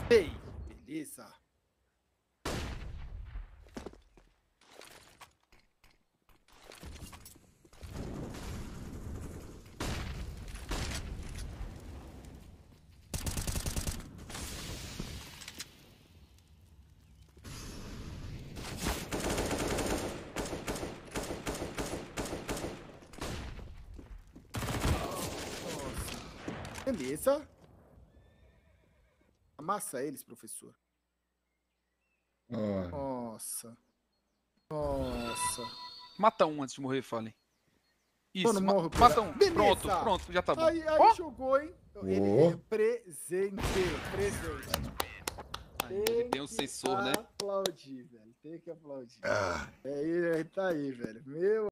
Ei, beleza. Beleza. Amassa eles, professor. Ó. Nossa. Nossa. Mata um antes de morrer, Fallen. Isso, Mano, morre, mata um. Beleza. Pronto, já tá bom. Aí Ó! jogou, hein? Ele Oh. presente. Aí, ele tem um sensor, né? Aplaudir, velho. Tem que aplaudir. Aí, tá aí, velho. Meu